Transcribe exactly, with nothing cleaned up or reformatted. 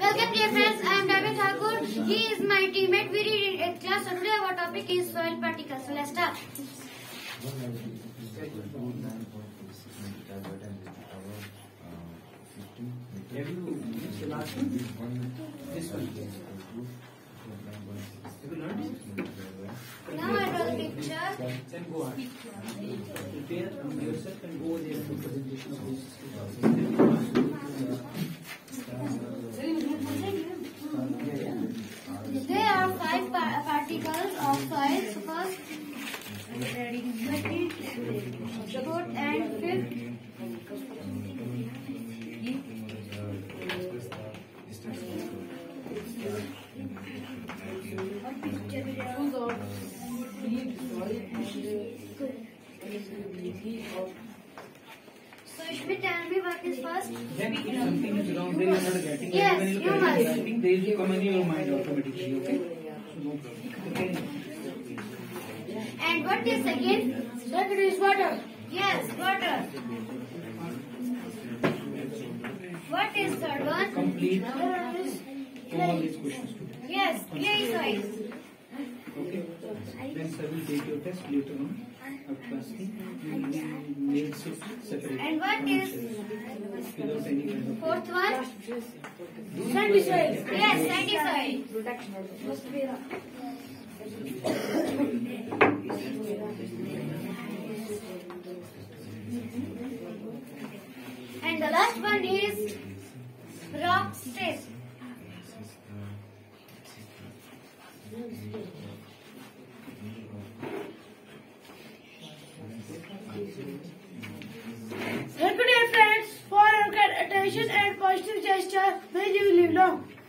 Welcome dear friends, I am Darwin Thakur. He is my teammate. We read in eighth class. So today our topic is soil particles. So let's start. Have you used the last one? This one. Have you learned it? Now I draw the picture. Then go on. Prepare yourself and go there to presentation of this. There are five par particles of soil. So first, fourth and fifth. So Ishmit, tell me what is first? Then if something is wrong, then you are not getting. Yes, when you you look at must. it, I think they will come in your mind automatically. Okay. So no problem. Okay. And what is second? Second is water. Yes, water. What is third one? Complete Third is all these questions. yes, clay soil. Okay. Then sir will take your test later on. After asking, you will make separate. And what is Without any kind of. fourth one? Sandy soil. Yes, sandy soil. And the last one is rock stress. Thank you dear friends for your kind attention and positive gesture. May you live long.